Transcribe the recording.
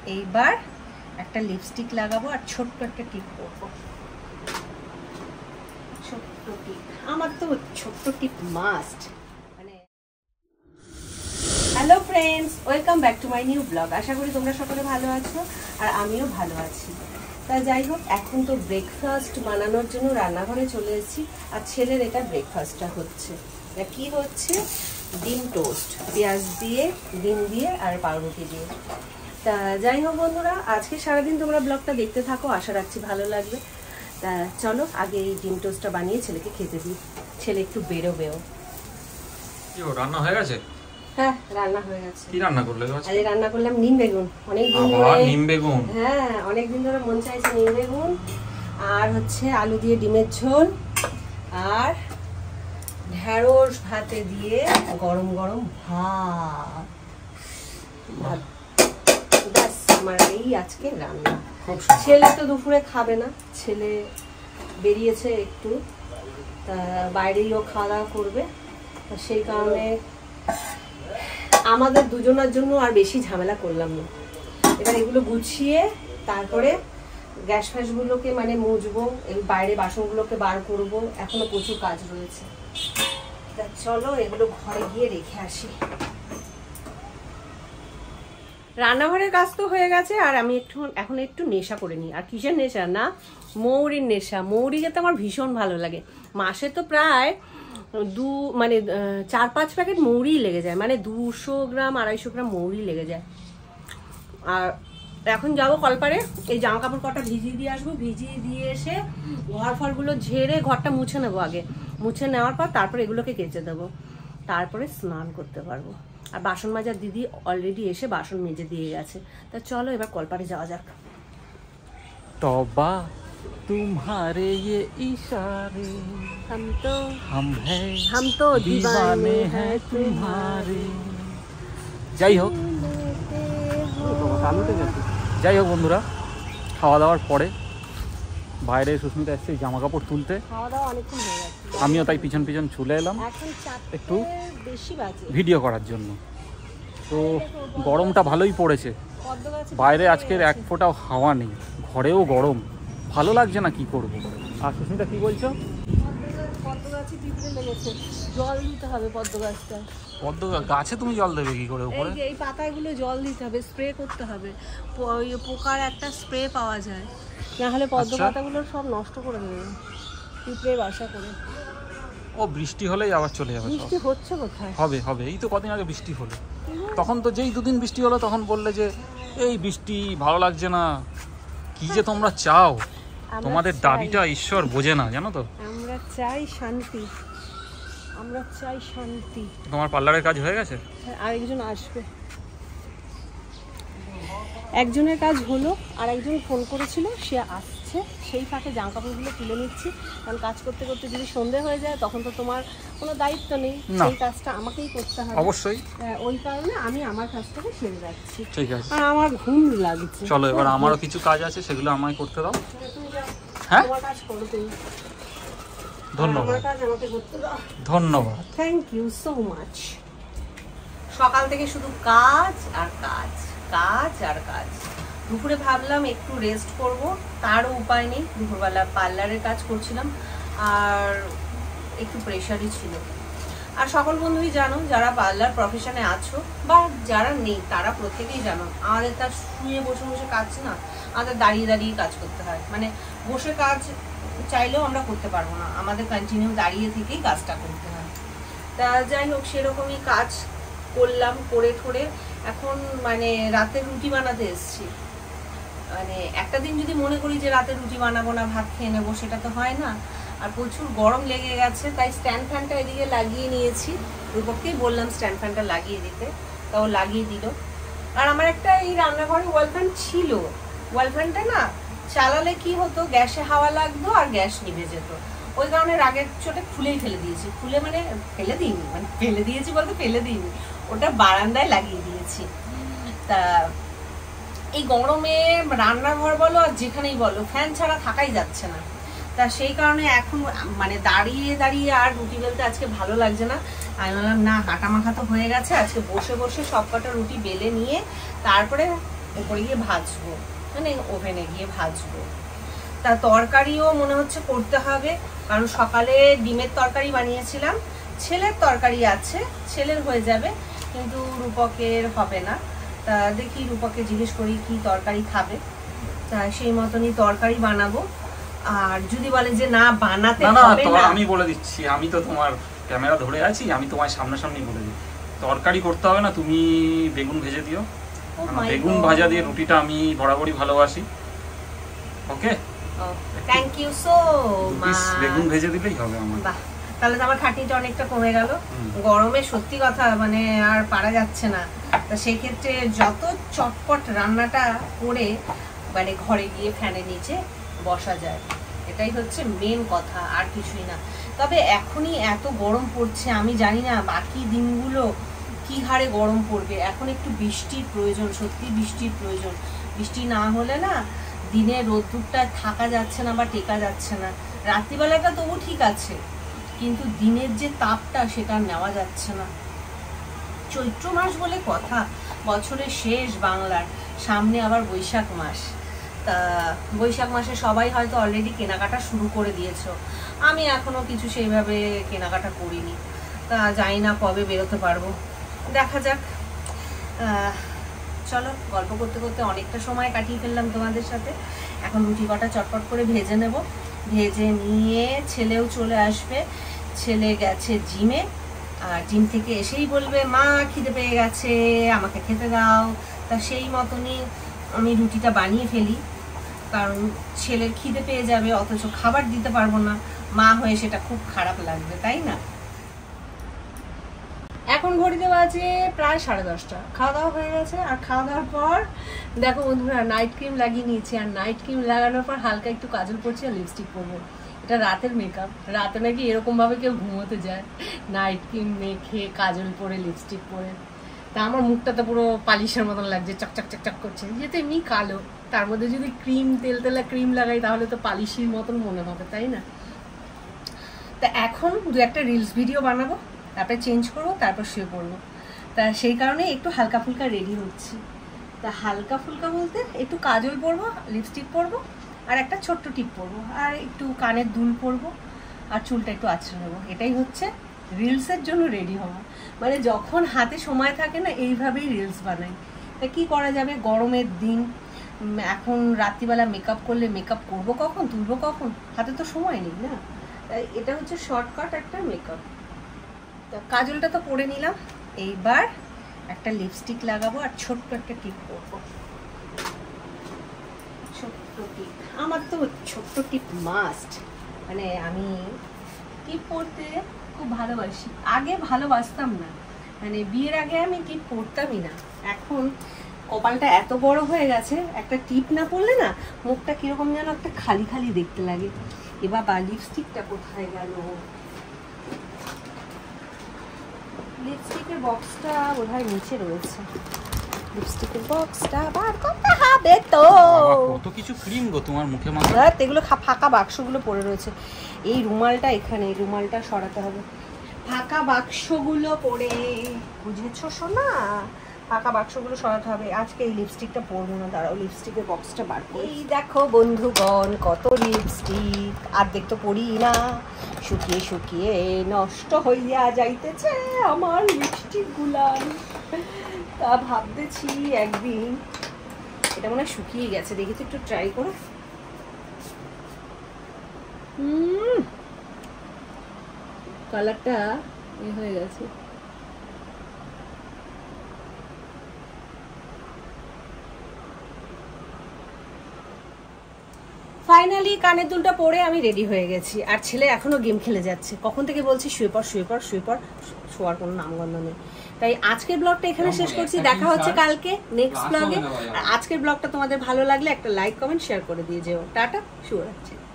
এইবার একটা লিপস্টিক লাগাবো আর ছোট্ট একটা টিপ করবো। ছোট্ট টিপ, আমার তো ছোট্ট টিপ must. Hello friends, welcome back to my new blog. আশা করি তোমরা সকলে ভালো আছো আর আমিও ভালো আছি। তা যাই হোক, এখন তো ব্রেকফাস্ট বানানোর জন্য রান্নাঘরে চলে এসেছি। আর ছেলের এটা ব্রেকফাস্টটা হচ্ছে, কি হচ্ছে, ডিম টোস্ট, পেঁয়াজ দিয়ে, ডিম দিয়ে আর পাউরুটি দিয়ে। তা যাই হোক বন্ধুরা, আজকে সারাদিন তোমরা ব্লগটা দেখতে থাকো, আশা রাখছি ভালো লাগবে। তা চলো আগে এই ডিম টোস্টটা বানিয়ে ছেলেকে খেতে দিই, ছেলে একটু বেরোবেও। রান্না হয়ে গেছে? হ্যাঁ, রান্না হয়ে গেছে। কি রান্না করলে? আরে রান্না করলাম নিম বেগুন। অনেকদিন ধরে নিম বেগুন, হ্যাঁ অনেকদিন ধরে মন চাইছে নিম বেগুন, আর হচ্ছে আলু দিয়ে ডিমের ঝোল, আর ঢেঁড়স ভাতে দিয়ে গরম গরম ভাত। ব্যাস, আমার এই আজকে রান্না। ছেলে তো দুপুরে খাবে না, ছেলে বেরিয়েছে একটু, তা বাইরেই ও খাওয়া দাওয়া করবে। সেই কারণে আমাদের দুজনের জন্য আর বেশি ঝামেলা করলাম না। এবার এগুলো গুছিয়ে তারপরে গ্যাস ফ্যাসগুলোকে মানে মুছবো, এই বাইরে বাসনগুলোকে বার করব, এখনো প্রচুর কাজ রয়েছে। তা চলো এগুলো ঘরে গিয়ে রেখে আসি। রান্নাঘরের কাজ তো হয়ে গেছে, আর আমি এখন একটু নেশা করে নিই। আর কিসের নেশা না, মৌরির নেশা। মৌরি যেতে আমার ভীষণ ভালো লাগে। মাসে তো প্রায় 4-5 প্যাকেট মৌরি লেগে যায়, মানে 200 গ্রাম 250 গ্রাম মৌরি লেগে যায়। আর এখন যাবো কলপারে, এই জামা কাপড় কটা ভিজিয়ে দিয়ে আসবো, ভিজিয়ে দিয়ে এসে ঘর ফরগুলো ঝেড়ে ঘরটা মুছে নেবো। আগে মুছে নেওয়ার পর তারপর এগুলোকে কেচে দেবো, তারপরে স্নান করতে পারবো। আর বাসন মাজার দিদি অলরেডি এসে বাসন মেজে দিয়ে গেছে। তা চলো এবার কলপারে যাওয়া যাক। তবা तुम्हारे ये इशारे हम तो दीवाने हैं तुम्हारे। যাই হোক বন্ধুরা, খাওয়া দাওয়ার পরে বাইরে সুস্মিতা এসছে জামা কাপড় তুলতে। আমিও তাই পিছন পিছন চলে এলাম একটু ভিডিও করার জন্য। তো গরমটা ভালোই পড়েছে, বাইরে আজকের এক ফোঁটাও হাওয়া নেই, ঘরেও গরম, ভালো লাগছে না, কি করব। আর সুস্মিতা কি বলছো? পদ্ম গাছে পিঁপড়ে লেগেছে, জল দিতে হবে পদ্ম গাছটা। পদ্ম গাছে তুমি জল দেবে কি করে? উপরে এই পাতাগুলো জল দিতে হবে, স্প্রে করতে হবে। পোকার একটা স্প্রে পাওয়া যায়, না হলে পদ্ম পাতাগুলো সব নষ্ট করে দেবে পিঁপড়ে বাসা করে। ও বৃষ্টি হলেই আবার চলে যাবে। বৃষ্টি হচ্ছে কোথায়? হবে এই তো কদিন আগে বৃষ্টি হলো, তখন তো যেই দুদিন বৃষ্টি হলো তখন বললে যে এই বৃষ্টি ভালো লাগছে না। কি যে তোমরা চাও, তোমাদের দাবিটা ঈশ্বর বোঝে না, জানো তো। আমরা চাই শান্তি, আমরা চাই শান্তি। তোমার পার্লারের কাজ হয়ে গেছে? আরেকজন আসবে, একজনের কাজ হলো, আর একজন ফোন করেছিল, সে আসছে। সেই ফাঁকে জামা কাপড়গুলো তুলে নিচ্ছি, কারণ কাজ করতে করতে যদি সন্ধে হয়ে যায় তখন তো তোমার কোনো দায়িত্ব নেই, সেই কাজটা আমাকেই করতে হবে অবশ্যই। ওই কারণে আমি আমার কাজটাকে সেরে যাচ্ছি। ঠিক আছে, আর আমার ঘুম লাগছে। চলো এবার আমারও কিছু কাজ আছে, সেগুলো আমায় করতে দাও। হ্যাঁ, তোমার কাজ করো তুমি। ধন্যবাদ, আমার কাজ আমাকে করতে দাও। ধন্যবাদ, থ্যাংক ইউ সো মাচ। সকাল থেকে শুধু কাজ আর কাজ, কাজ আর কাজ। দুপুরে ভাবলাম একটু রেস্ট করব, তারও উপায় নেই। দুপুরবেলা পার্লারের কাজ করছিলাম আর একটু প্রেশারই ছিল। আর সকল বন্ধুই জানো, যারা পার্লার প্রফেশনে আছো বা যারা নেই তারা প্রত্যেকেই জানো, আমাদের তার শুয়ে বসে বসে কাজ না, আমাদের দাঁড়িয়ে দাঁড়িয়ে কাজ করতে হয়। মানে বসে কাজ চাইলেও আমরা করতে পারবো না, আমাদের কন্টিনিউ দাঁড়িয়ে থেকেই কাজটা করতে হয়। তা যাই হোক, সেরকমই কাজ করলাম, করে ঠোরে এখন মানে রাতে রুটি বানাতে এসছি। মানে একটা দিন যদি মনে করি যে রাতে রুটি বানাবো না, ভাত খেয়ে নেবো, সেটা তো হয় না। আর প্রচুর গরম লেগে গেছে, তাই স্ট্যান্ড ফ্যানটা এদিকে লাগিয়ে নিয়েছি। রূপককেই বললাম স্ট্যান্ড ফ্যানটা লাগিয়ে দিতে, তাও লাগিয়ে দিল। আর আমার একটা এই রান্নাঘরে ওয়াল ফ্যান ছিল, ওয়াল ফ্যানটা না চালালে কি হতো, গ্যাসে হাওয়া লাগতো আর গ্যাস নিভে যেত। ওই কারণে রাগের চোটে খুলেই ফেলে দিয়েছি। খুলে মানে ফেলে দিইনি, মানে ফেলে দিয়েছি বলতে ফেলে দিইনি, ওটা বারান্দায় লাগিয়ে দিয়েছি। তা এই গরমে রান্নাঘর বলো আর যেখানেই বলো, ফ্যান ছাড়া থাকাই যাচ্ছে না। তা সেই কারণে এখন মানে দাঁড়িয়ে দাঁড়িয়ে আর রুটি বেলতে আজকে ভালো লাগছে না। আমি বললাম না, হাঁটা মাখা তো হয়ে গেছে, আজকে বসে বসে সব কটা রুটি বেলে নিয়ে তারপরে উপরে গিয়ে ভাজবো, মানে ওভেনে গিয়ে ভাজবো। তা তরকারিও মনে হচ্ছে করতে হবে, কারণ সকালে ডিমের তরকারি বানিয়েছিলাম, ছেলের তরকারি আছে, ছেলের হয়ে যাবে, কিন্তু রূপকের হবে না। তা দেখি রূপকে জিজ্ঞেস করি কি তরকারি খাবে, তা সেই মতনই তরকারি বানাবো। আর যদি বলে যে না বানাতে হবে না, আমি বলে দিচ্ছি, আমি তো তোমার ক্যামেরা ধরে আছি, আমি তোমার সামনাসামনি বলে দিই, তরকারি করতে হবে না, তুমি বেগুন ভেজে দিও। বেগুন ভাজা দিয়ে রুটিটা আমি বরাবরই ভালোবাসি। Okay, thank you so much. বেগুন ভেজে দিলেই হবে আমার। বাহ, তাহলে তো আমার খাটনিটা অনেকটা কমে গেল। গরমে সত্যি কথা মানে আর পারা যাচ্ছে না, তা সেই ক্ষেত্রে যত চটপট রান্নাটা করে মানে ঘরে গিয়ে ফ্যানের নিচে বসা যায়, এটাই হচ্ছে মেন কথা, আর কিছুই না। তবে এখনই এত গরম পড়ছে, আমি জানি না বাকি দিনগুলো কি হারে গরম পড়বে। এখন একটু বৃষ্টির প্রয়োজন, সত্যি বৃষ্টির প্রয়োজন। বৃষ্টি না হলে না দিনে রোদ্দুরটা থাকা যাচ্ছে না বা টেকা যাচ্ছে না। রাত্রিবেলাটা তবু ঠিক আছে, কিন্তু দিনের যে তাপটা সেটা নেওয়া যাচ্ছে না। চৈত্র মাস বলে কথা, বছরের শেষ বাংলার, সামনে আবার বৈশাখ মাস। তা বৈশাখ মাসে সবাই হয়তো অলরেডি কেনাকাটা শুরু করে দিয়েছো, আমি এখনো কিছু সেইভাবে কেনাকাটা করিনি। তা জানি না কবে বেরোতে পারবো, দেখা যাক। চলো, গল্প করতে করতে অনেকটা সময় কাটিয়ে ফেললাম তোমাদের সাথে। এখন রুটি কটা চটপট করে ভেজে নেব, ভেজে নিয়ে ছেলেও চলে আসবে। ছেলে গেছে জিমে, আর জিম থেকে এসেই বলবে মা খিদে পেয়ে গেছে, আমাকে খেতে দাও। তা সেই মতনই আমি রুটিটা বানিয়ে ফেলি, কারণ ছেলের খিদে পেয়ে যাবে অথচ খাবার দিতে পারবো না, মা হয়ে সেটা খুব খারাপ লাগবে, তাই না? এখন ঘড়িতে বাজে প্রায় 10:30। খাওয়া দাওয়া হয়ে গেছে, আর খাওয়া দাওয়ার পর দেখো বন্ধুরা নাইট ক্রিম লাগিয়ে নিয়েছি, আর নাইট ক্রিম লাগানোর পর হালকা একটু কাজল পরছি আর লিপস্টিক পরবো। এটা রাতের মেকআপ, রাতে নাকি এরকম ভাবে কেউ ঘুমোতে যায়, নাইট ক্রিম মেখে কাজল পরে লিপস্টিক পরে। তা আমার মুখটা তো পুরো পালিশের মতন লাগছে, চকচক চকচক করছে, যেহেতু এমনি কালো, তার মধ্যে যদি ক্রিম তেলতেলা ক্রিম লাগাই তাহলে তো পালিশের মতন মনে হবে, তাই না? তা এখন দু একটা রিলস ভিডিও বানাবো, তারপরে চেঞ্জ করবো, তারপর শুয়ে পড়বো। তা সেই কারণে একটু হালকা ফুলকা রেডি হচ্ছি। তা হালকা ফুলকা বলতে একটু কাজল পরবো, লিপস্টিক পরবো, আর একটা ছোট্ট টিপ পরবো, আর একটু কানের দুল পরবো, আর চুলটা একটু আঁচড়ে নেবো। এটাই হচ্ছে রিলসের জন্য রেডি হওয়া। মানে যখন হাতে সময় থাকে না, এইভাবেই রিলস বানাই। তা কী করা যাবে, গরমের দিন, এখন রাত্রিবেলা মেকআপ করলে মেকআপ করবো কখন, তুলবো কখন, হাতে তো সময় নেই না। তাই এটা হচ্ছে শর্টকাট একটা মেকআপ। তা কাজলটা তো পরে নিলাম, এইবার একটা লিপস্টিক লাগাবো আর ছোট্ট একটা টিপ পরবো। ছোট্ট টিপ, আমার তো ছোট্ট টিপ মাস্ট, মানে আমি টিপ পরতে খুব ভালোবাসি। আগে ভালোবাসতাম না, মানে বিয়ের আগে আমি টিপ পরতামই না। এখন কপালটা এত বড় হয়ে গেছে, একটা টিপ না পরলে না মুখটা কিরকম যেন একটা খালি খালি দেখতে লাগে। এবার বা লিপস্টিকটা কোথায় গেল, লিপস্টিকের বক্সটা বোধহয় নিচে রয়েছে, লিপস্টিকের বক্সটা বার করতে হবে তো। কত কিছু ক্রিম গো তোমার মুখে মাখা, এগুলো ফাঁকা বাক্সগুলো পড়ে রয়েছে। এই রুমালটা এখানে, এই রুমালটা সরাতে হবে। ফাঁকা বাক্সগুলো পড়ে, বুঝেছো শোনা, ফাঁকা বাক্সগুলো সরাতে হবে। আজকে এই লিপস্টিকটা পরবো না, দাঁড়াও লিপস্টিকের বক্সটা বার করি। এই দেখো বন্ধুগণ কত লিপস্টিক, অর্ধেক তো পরি না, শুকিয়ে শুকিয়ে নষ্ট হইয়া যাইতেছে আমার লিপস্টিক গুলান। তা ভাবতেছি একদিন, এটা মনে হয় শুকিয়ে গেছে, দেখি তো একটু ট্রাই করে। কালারটা এ হয়ে গেছে। ফাইনালি কানের দুলটা পরে আমি রেডি হয়ে গেছি, আর ছেলে এখনো গেম খেলে যাচ্ছে। কখন থেকে বলছি শুয়ে পড় শুয়ে পড় শুয়ে পড়, শোয়ার কোনো নামগন্ধ নেই। তাই আজকের ব্লগটা এখানে শেষ করছি, দেখা হচ্ছে কালকে নেক্সট ব্লগে। আর আজকের ব্লগটা তোমাদের ভালো লাগলে একটা লাইক কমেন্ট শেয়ার করে দিয়ে যেও। টাটা, শুভ রাত্রি।